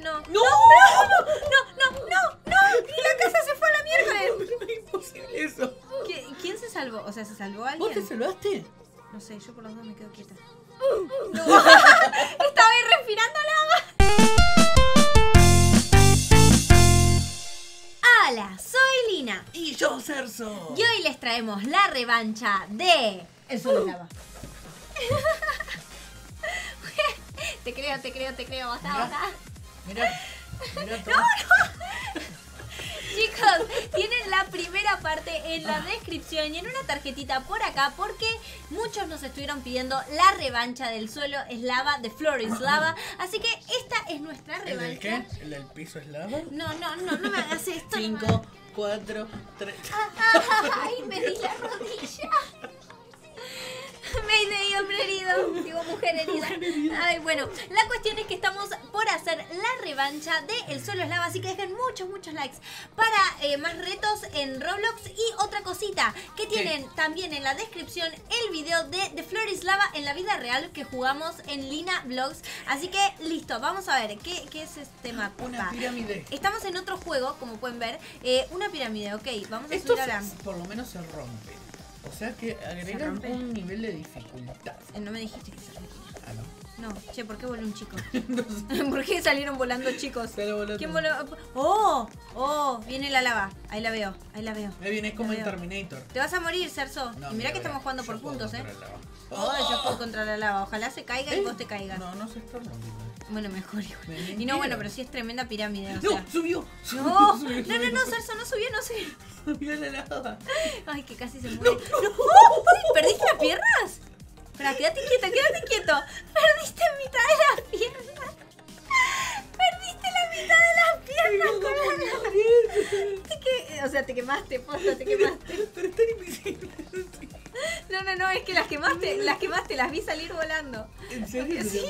No. ¡No! ¡No! ¡Y la casa se fue a la miércoles! No es imposible eso. ¿Quién se salvó? O sea, ¿se salvó alguien? ¿Vos te salvaste? No sé, yo por los dos me quedo quieta. No. Estaba ahí respirando lava. Hola, soy Lina. Y yo, Cerzo. Y hoy les traemos la revancha de El Suelo es Lava. Te creo, basta. Mirá todo. Chicos, tienen la primera parte en la descripción y en una tarjetita por acá porque muchos nos estuvieron pidiendo la revancha del Suelo es Lava, de Floor is Lava. Así que esta es nuestra revancha. ¿El del qué? ¿El del piso es lava? No me hagas esto. 5, 4, 3. Ay, me di la rodilla. Me hice hombre herido. Digo, mujer herida. Ay, bueno, la cuestión es que estamos por hacer la revancha de El Suelo es Lava. Así que dejen muchos likes para más retos en Roblox. Y otra cosita, que tienen también en la descripción el video de The Floor is Lava en la vida real que jugamos en Lina Vlogs. Así que listo, vamos a ver, ¿qué es este mapa? Una pirámide. Estamos en otro juego, como pueden ver, una pirámide, ok, vamos a Esto subir ahora. por lo menos se rompe. O sea que agregan un nivel de dificultad. No me dijiste que se rompía. Ah, no. No, che, ¿por qué voló un chico? No sé. ¿Por qué salieron volando chicos? Sale volando. ¿Quién voló? ¡Oh! Viene la lava. Ahí la veo. Me viene como La el veo. Terminator. Te vas a morir, Cerzo. No, y mirá que estamos jugando por puntos, ¿eh? Oh, Yo juego contra la lava. Ojalá se caiga y vos te caigas. No se está rompiendo. Bueno, mejor igual. Me Y no, mintieron. bueno, pero sí es tremenda pirámide. O ¡No! sea. ¡Subió! No, Subió. Cerzo, no subió. Subió la lava. Ay, que casi se muere. No. ¡Oh! ¿Perdiste las piernas? Espera, quédate quieto. Perdiste mitad de las piernas. Perdiste la mitad de las piernas. O sea, te quemaste, posta, te quemaste. Pero es tan invisible. No, es que las quemaste, las vi salir volando. ¿En serio? Sí.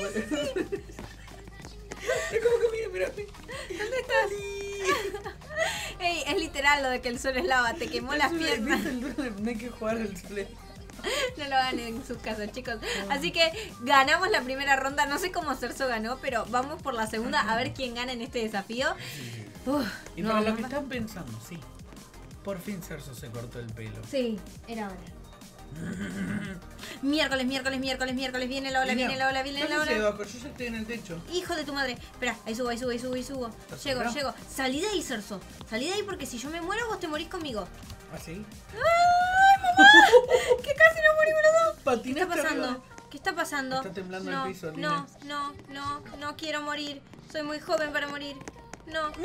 Es como que mira. ¿Dónde estás? Ey, es literal lo de que el suelo es lava, te quemó las piernas. No hay que jugar el play. No lo hagan en sus casas, chicos. Así que ganamos la primera ronda. No sé cómo Cerzo ganó, pero vamos por la segunda a ver quién gana en este desafío. Y para los que están pensando, sí. Por fin Cerzo se cortó el pelo. Sí, era hora. Miércoles. Viene la ola. Pero yo ya estoy en el techo. Hijo de tu madre. Espera, ahí subo. Llego. Salí de ahí, Cerzo. Salí de ahí porque si yo me muero, vos te morís conmigo. ¿Ah, sí? ¡Ay, mamá! Que casi nos morimos los dos. Patinaste. ¿Qué está pasando? Está temblando el piso, No quiero morir. Soy muy joven para morir. No. ¡No!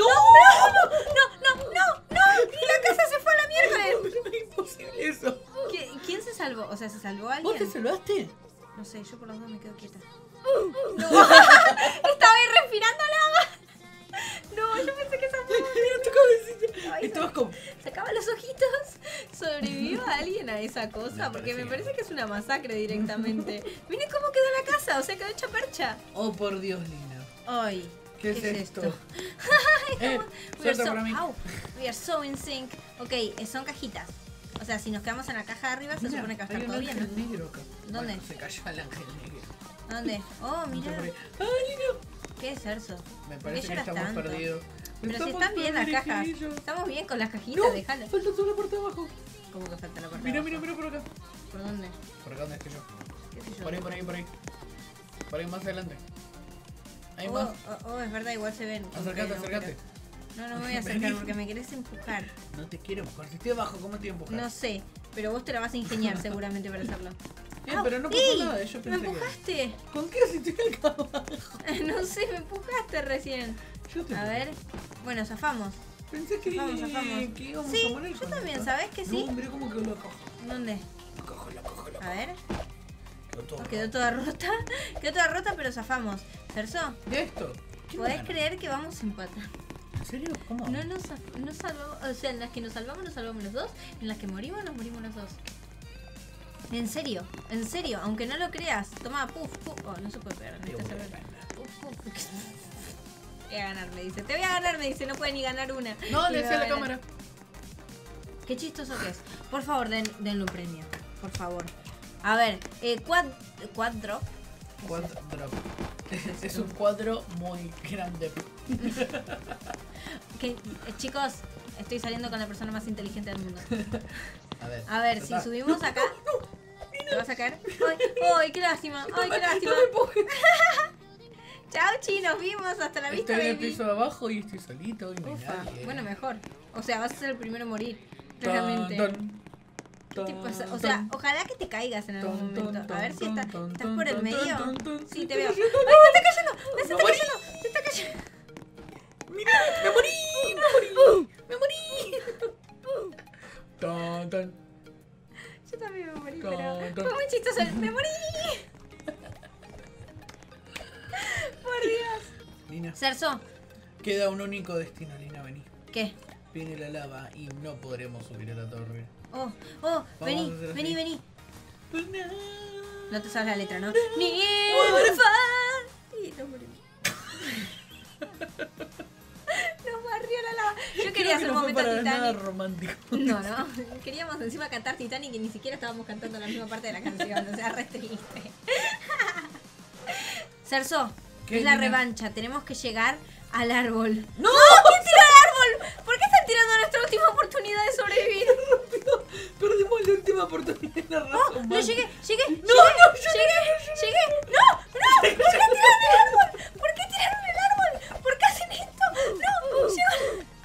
Y la casa se fue a la miércoles. No es imposible eso. ¿Quién se salvó? O sea, ¿se salvó alguien? ¿Vos te salvaste? No sé, yo por los dos me quedo quieta. No. Estaba ahí respirando lava. No, yo pensé que se Mira tu cabecita. Ay, Estabas como... sacaba los ojitos. ¿Sobrevivió alguien a esa cosa? Me Porque me parece parece que es una masacre directamente. Miren cómo quedó la casa, o sea, quedó hecha percha. Oh, por Dios, Lina. Ay, ¿Qué es esto? We are Suelta so, para mí. we are so in sync. Ok, son cajitas. O sea, si nos quedamos en la caja de arriba, se Mira, supone que va a hay estar un todo bien, ángel ¿no? negro acá. ¿Dónde? Bueno, se cayó el ángel negro. ¿Dónde? Oh, mira. ¡Ay, Lina! ¿Qué es eso? Me ¿Por qué parece que lloras estamos tanto? perdidos. Pero si Estamos están bien las perdidos, cajas. chiquillos. Estamos bien con las cajitas, No, déjalo. falta toda la parte de abajo. ¿Cómo que falta la parte? Mira, de abajo? por acá. ¿Por dónde? ¿Por acá dónde estoy yo? ¿Qué sé yo? Por ahí. Por ahí más adelante. Hay Oh, más. es verdad, igual se ven. Acércate. No me voy a acercar porque me querés empujar. No te quiero empujar. Si estoy abajo, ¿cómo te voy a empujar? No sé, pero vos te la vas a ingeniar seguramente para hacerlo. Pero no pasó ¡Ey! nada. Yo ¿Me pensé empujaste? que... ¿Con qué si estoy acá abajo? No sé, me empujaste recién. Yo te A ver. Bueno, zafamos. Pensé que, Zafamos. que íbamos Sí, a morir yo con también, esto. ¿sabes que sí? No, mira cómo quedó la caja. ¿Dónde? La caja. A ver. Quedó todo Quedó toda rota. Quedó toda rota, pero zafamos. Cerzo, ¿De esto? ¿Quién ¿podés gana? creer que vamos a empatar? ¿En serio? ¿Cómo? No nos salvamos. O sea, en las que nos salvamos los dos. En las que morimos los dos. En serio, aunque no lo creas. Toma, puf. Oh, no se puede pegar. Te voy a ganar. Puf. Te voy a ganar, me dice. Te voy a ganar, me dice. No puede ni ganar una. No, Y le me decía va a la a ganar. cámara. Qué chistoso que es. Por favor, denle un premio. Por favor. A ver, cuadro. Cuadro. Es un cuadro muy grande. Chicos, estoy saliendo con la persona más inteligente del mundo. A ver, si subimos acá. ¿Te vas a caer? ¡Ay, qué lástima! ¡Ay, qué lástima! Chao, Chi, nos vimos. Hasta la vista, estoy en el baby. piso de abajo y estoy solito y no hay nadie. Bueno, mejor. O sea, vas a ser el primero a morir. Realmente. ¿Qué te pasa? O sea, ojalá que te caigas en algún momento. A ver si estás por el medio. Sí, te veo. ¡Ay, se está cayendo! ¡Se está cayendo! ¡Se está cayendo! ¡Mira! ¡Me morí! ¡Me morí! Yo también me morí, pero Ton. fue muy chistoso. ¡Me morí! Por Dios. Lina, Cerzo, queda un único destino, Lina, vení. ¿qué? Viene la lava y no podremos subir a la torre. Oh, Vení, vení. Pues No te sabes la letra, ¿no? Ni y nos morimos. Nos barrió la lava. Yo quería hacer un momento Titanic. Nada Titanic. romántico. No. Queríamos encima cantar Titanic y ni siquiera estábamos cantando la misma parte de la canción. O sea, re triste. Cerzo, ¿Qué, es la Lina? revancha. Tenemos que llegar al árbol. ¡No! ¿Quién tiró al árbol? ¿Por qué están tirando nuestra última oportunidad de sobrevivir? Perdimos la última oportunidad de la raza humana. No, llegué. Llegué. ¡No! ¿Por qué tiraron el árbol? ¿Por qué tiraron el árbol? ¿Por qué hacen esto? ¡No! ¡Llegó!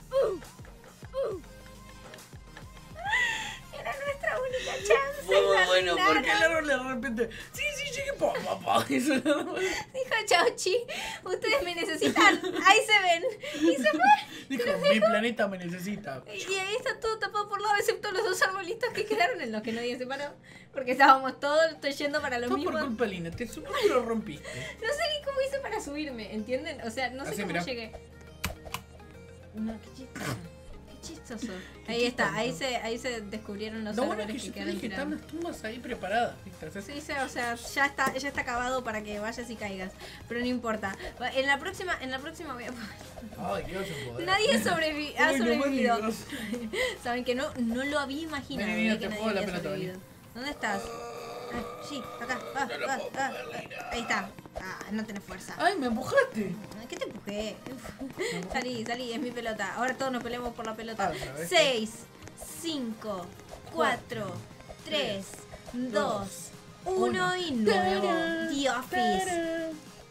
Era nuestra única chance. Fue muy la bueno arruinaron. porque el árbol de repente. Sí, llegué. Papá. Eso el árbol. Dijo Chauchi, ustedes me necesitan. Ahí se ven. Y se fue. Dijo, mi planeta me necesita. Y ahí está todo tapado por lava, excepto los dos arbolitos que quedaron en los que nadie se paró. Porque estábamos todos yendo para lo Fue mismo. por culpa, Lina. Te subí y lo rompiste. No sé ni cómo hice para subirme, ¿entienden? O sea, no sé Así, cómo mirá. llegué. No, qué chistoso. Qué chistoso. Ahí está, ahí se descubrieron los Lo bueno es árboles que yo te quedaron dije, están tirados. las tumbas ahí preparadas. ¿Viste? Sí, o sea, ya está acabado para que vayas y caigas. Pero no importa. En la próxima voy a... Ay, qué oso poder. Nadie ha sobrevivido. Dios. Saben que no lo había imaginado. Vení, que te nadie juego la había pelota, sobrevivido. ¿Dónde estás? Sí, acá. Ahí está. No tenés fuerza. Ay, me empujaste. ¿Qué te empujé? Salí, es mi pelota. Ahora todos nos peleamos por la pelota. Otra vez. 6, 5, 4, 3, 2, 1 y nuevo. The Office.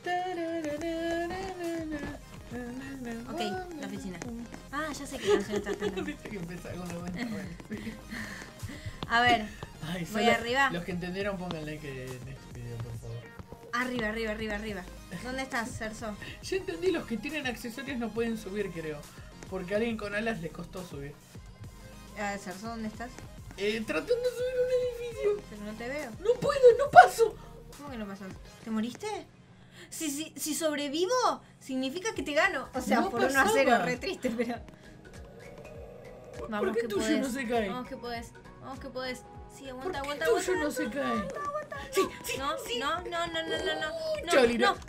Ok, la oficina. Ya sé qué canción estás cantando. Viste que empezaba con la buena. A ver, Ay, voy solo arriba. Los que entendieron pongan like en este video, por favor. Arriba. ¿Dónde estás, Cerzo? Yo entendí, los que tienen accesorios no pueden subir, creo. Porque a alguien con alas le costó subir. Cerzo, ¿dónde estás? Tratando de subir un edificio. Pero no te veo. No puedo, no paso. ¿Cómo que no pasó? ¿Te moriste? Si sobrevivo, significa que te gano. O sea, No por 1-0, pasaba. re triste, pero... ¿Por qué tuyo no se cae? Vamos que podés. Sí, ¿Por aguanta. qué tuyo no se cae? Sí. No. Chao, Lina. No.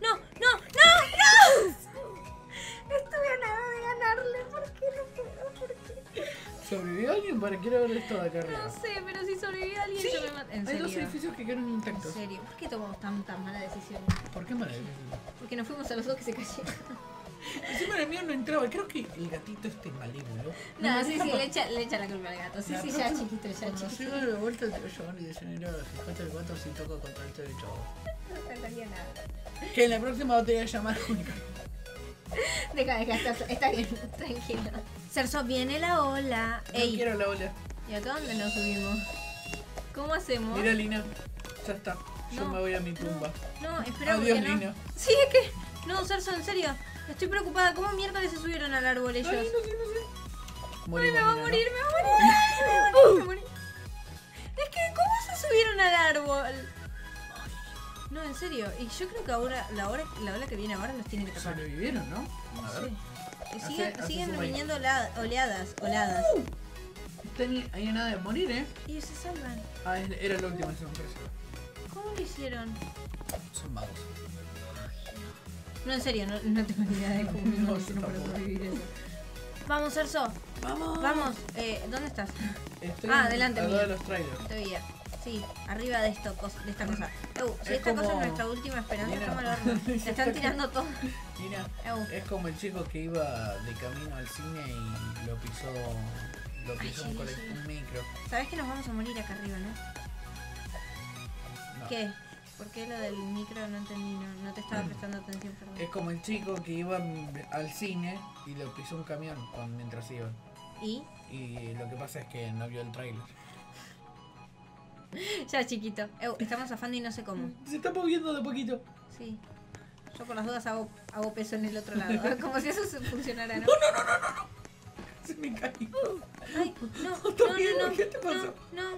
Estoy a nada de ganarle. ¿Por qué no puedo? ¿Por qué? ¿Sobrevivió alguien? Para quiero ver esto de acá arriba. No sé, pero si sobrevive alguien, Sí, yo me mato. ¿En hay serio? dos edificios que quedaron ¿En intactos. serio? ¿Por qué tomamos tan mala decisión? ¿Por qué maravilloso? Porque nos fuimos a los dos que se cayeron. Encima el mío no entraba. Creo que el gatito malévolo. No, me sí, deja le echa la culpa al gato. Sí, La ya próxima- chiquito, ya Cuando chiquito. llego de vuelta te voy a llamar y decir, mira, fíjate el 4 si toco contra el derecho. No cantaría nada. Que en la próxima te voy a llamar única. Deja, está bien, tranquilo. Cerzo, viene la ola. No Ey, quiero la ola. ¿y acá dónde nos subimos? ¿Cómo hacemos? Mira, Lina. Ya está. Yo No, me voy a mi tumba. No, espera, Adiós, porque no. Lina. Sí, es que... No, Cerzo, en serio. Estoy preocupada. ¿Cómo miércoles se subieron al árbol ellos? Ay, no sé. Ay, Morimos, me va a Lina, morir, ¿no? me va a morir. Es que, ¿cómo se subieron al árbol? No, en serio. Y yo creo que ahora, la ola que viene ahora los tiene que tapar. Sobrevivieron, ¿no? No A ver. sé. Hace Siguen zoom ahí. viniendo oladas. Hay nada de morir, ¿eh? Y ellos se salvan. Era la última sorpresa. ¿Cómo lo hicieron? Son magos. No, en serio, no tengo ni idea de cómo No, no, yo no puedo tampoco. sobrevivir eso. Vamos, Cerzo. Vamos. Vamos. ¿Dónde estás? Estoy Delante al mío. lado de los trailers. Te veía. Sí, arriba de esta cosa. Si esta cosa es nuestra última esperanza, mira, estamos al horno. Se están tirando todo. Mira, es como el chico que iba de camino al cine y lo pisó un micro. Sabés que nos vamos a morir acá arriba, ¿no? ¿Qué? ¿Por qué lo del micro? No entendí, no te estaba prestando atención, perdón. Es como el chico que iba al cine y lo pisó un camión mientras iba. ¿Y? Y lo que pasa es que no vio el trailer. Ya, chiquito. Estamos zafando y no sé cómo. Se está moviendo de poquito. Sí. Yo por las dudas hago peso en el otro lado. Como si eso funcionara, ¿no? No. Se me cayó. Ay, no. ¿Qué te pasó? No.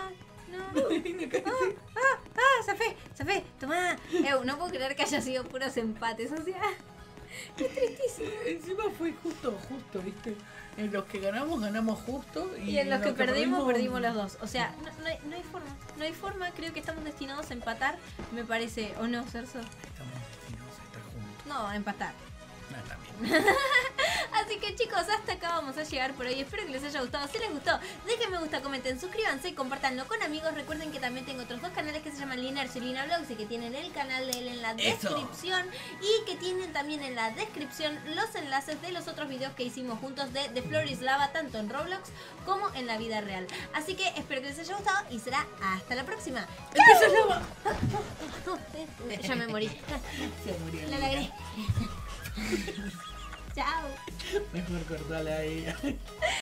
Zafé. Tomá. No puedo creer que haya sido puros empates. O sea, qué tristísimo. Encima fue justo, ¿viste? En los que ganamos justo. Y en los que perdimos los dos. O sea, no hay forma. No hay forma. Creo que estamos destinados a empatar. Me parece. ¿O no, Cerso? Estamos destinados a estar juntos. No, a empatar. No, también. Así que chicos, hasta acá vamos a llegar por hoy. Espero que les haya gustado. Si les gustó, dejen me gusta, comenten, suscríbanse y compartanlo con amigos. Recuerden que también tengo otros dos canales que se llaman Linercio y Lina Vlogs y que tienen el canal de él en la descripción. Y que tienen también en la descripción los enlaces de los otros videos que hicimos juntos de The Floor is Lava, tanto en Roblox como en la vida real. Así que espero que les haya gustado y será hasta la próxima. ¡Empezó el lava! Ya me morí. Se murió. La logré. Chao. Mejor cortarla a ella.